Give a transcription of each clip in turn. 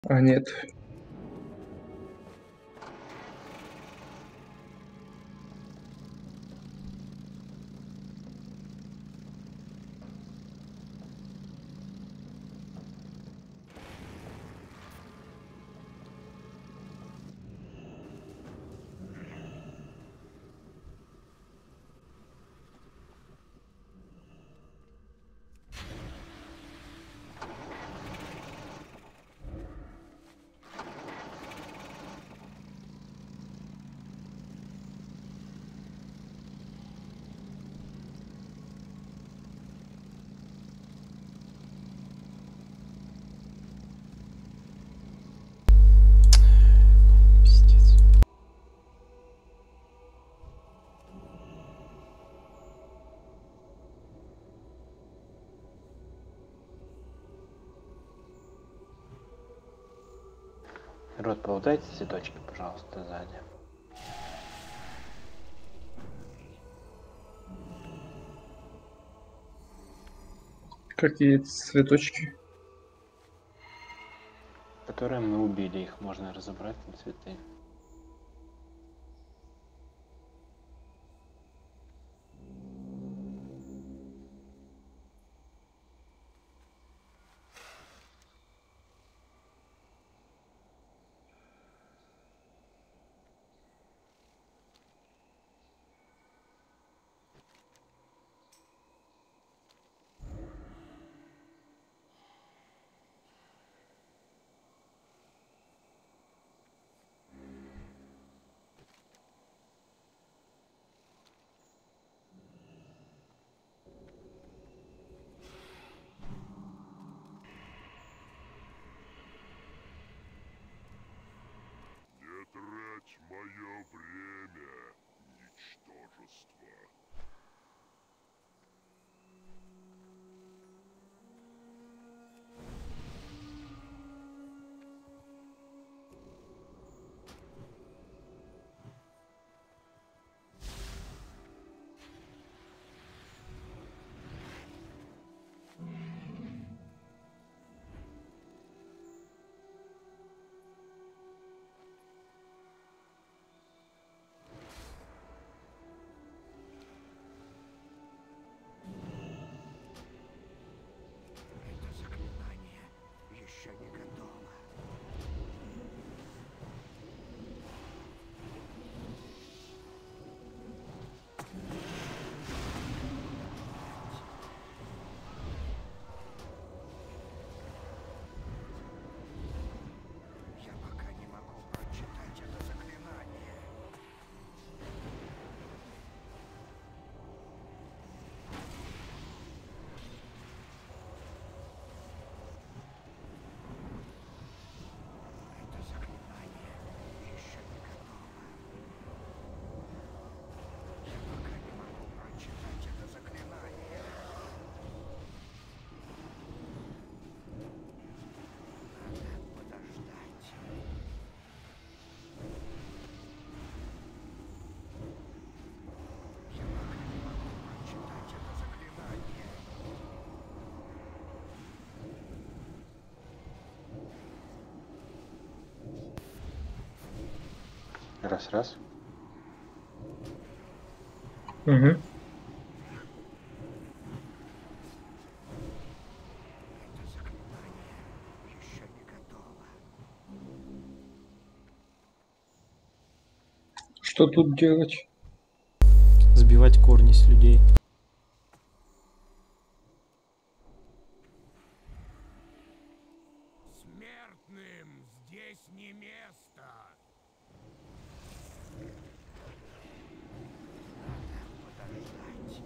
А, нет. Пиздец. Рот, поудайте цветочки, пожалуйста, сзади. Какие цветочки? Которые мы убили, их можно разобрать на цветы. Не трать мое время, ничтожество. Это заклинание еще не готово. Я пока не могу прочитать это заклинание. Это заклинание еще не готово. Я пока не могу прочитать это заклинание. Надо подождать. Я пока не могу прочитать это заклинание. Раз-раз. Угу. Это заклинание еще не готово. Что тут делать? Сбивать корни с людей. Смертным здесь не место. Подождать.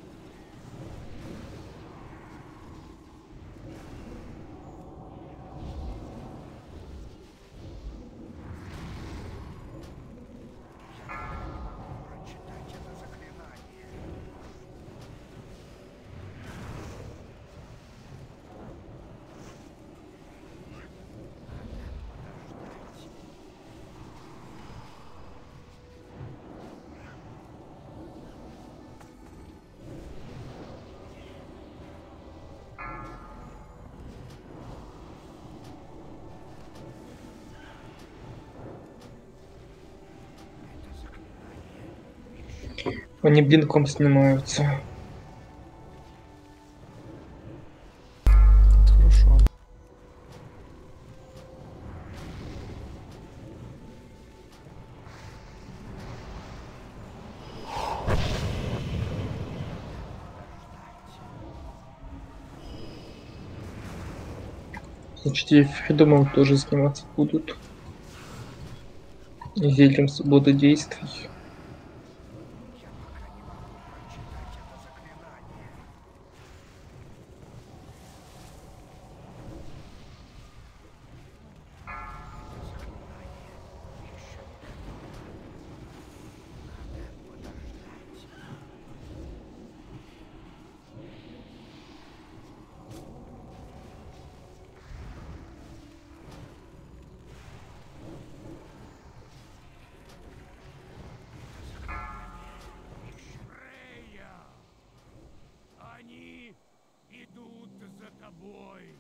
Я пока не могу прочитать это заклинание. Надо подождать. Они блинком снимаются. Это хорошо. Значит, и Фридомом тоже сниматься будут. И зельем свободы действий. Я пока не могу прочитать это заклинание. Это заклинание еще не готово. Надо подождать. Фрея! Они идут за тобой.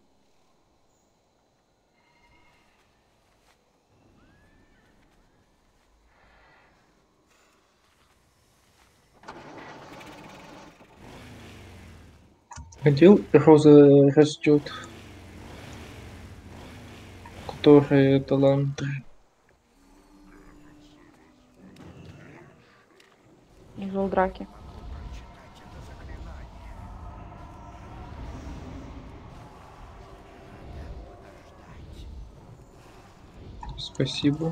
Где роза растет, которая таланты. Из Улдраки. Прочитать это заклинание. Надо подождать. Спасибо.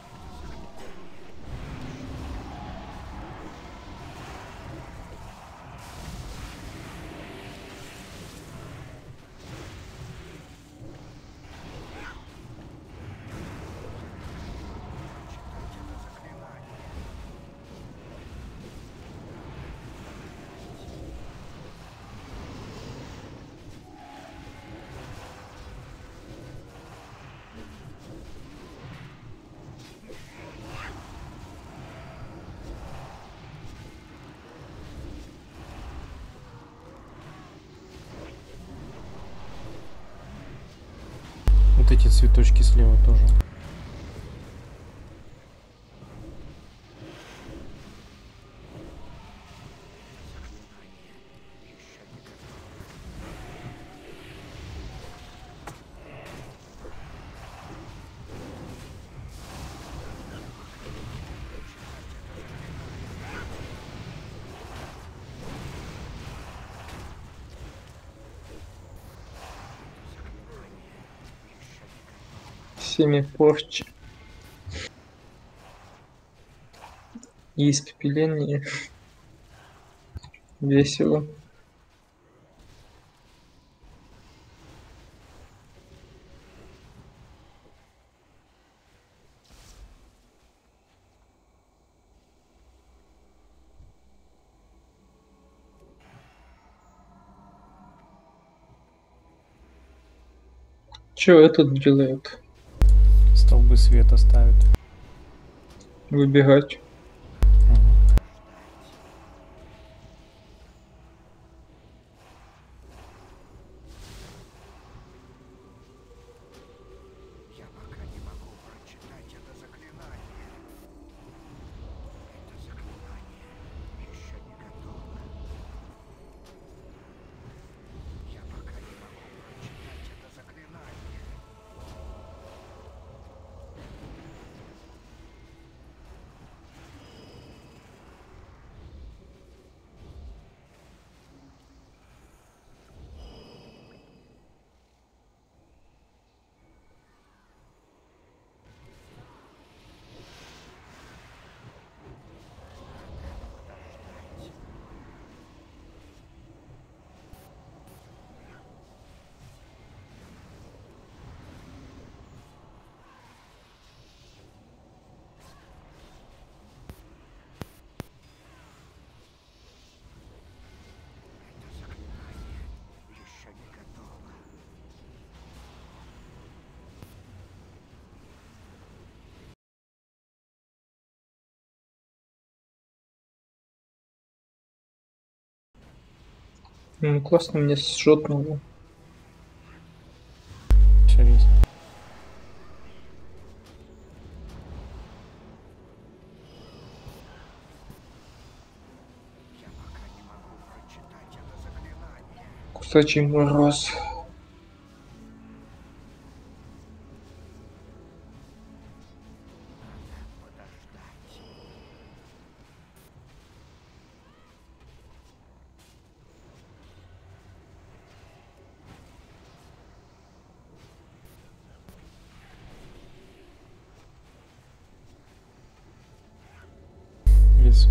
Это заклинание. Вот эти цветочки слева тоже. Еще не готово. Семя порчи. И испепеление. Весело. Чё этот делает? Столбы света ставят. Выбегать. Ага. Я пока не могу прочитать это заклинание. Это заклинание еще не готово. Я пока не могу прочитать это заклинание. Это заклинание еще не готово. Ну, классно мне сшотнуло. Интересно. Кусачий мороз. Лес.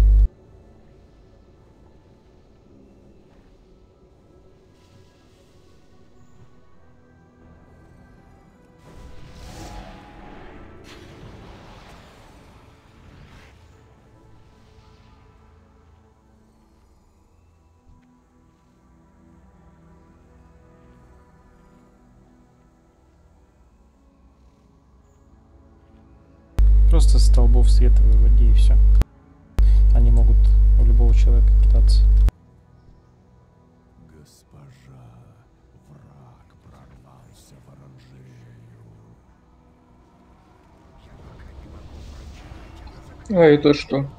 Просто столбов света выводи и все. Они могут у любого человека кидаться. Госпожа, враг прорвался в оранжерею. А это что?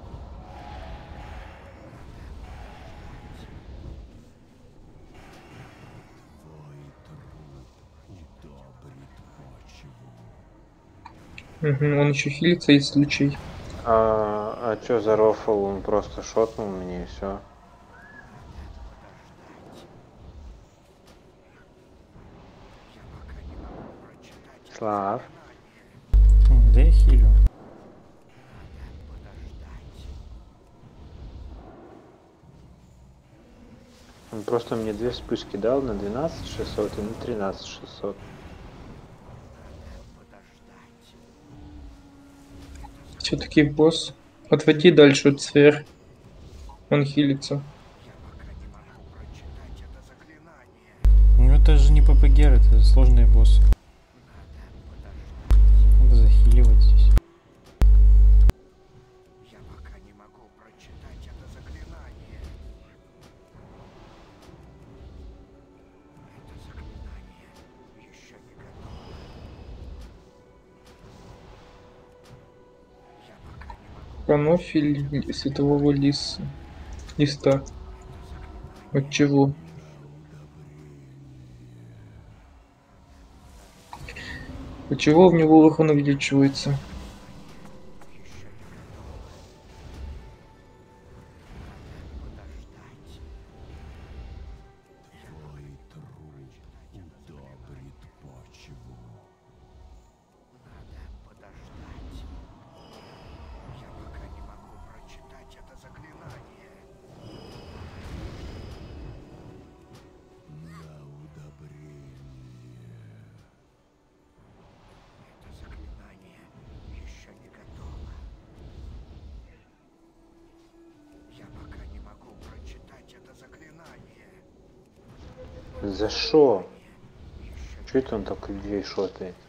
Твой труп удобрит почву. Угу, он еще хилится из лучей. А чё за рофл? Он просто шотнул мне и все. Слав. Да я хилю. Он просто мне 2 вспышки дал на 12600 и на 13600. Все-таки босс. Отводи дальше от сфер. Он хилится. Ну это же не ППГР, это сложные боссы. Надо захиливать здесь. Я пока не могу прочитать это заклинание. Это заклинание еще не готово. Я пока не могу. Пронофиль светового листа. От чего? От чего в него урон увеличивается? Твой труп удобрит почву. Надо подождать. Я пока не могу прочитать это заклинание. На удобрение. Это заклинание еще не готово. Я пока не могу прочитать это заклинание. За шо? Чё это он так людей шотает?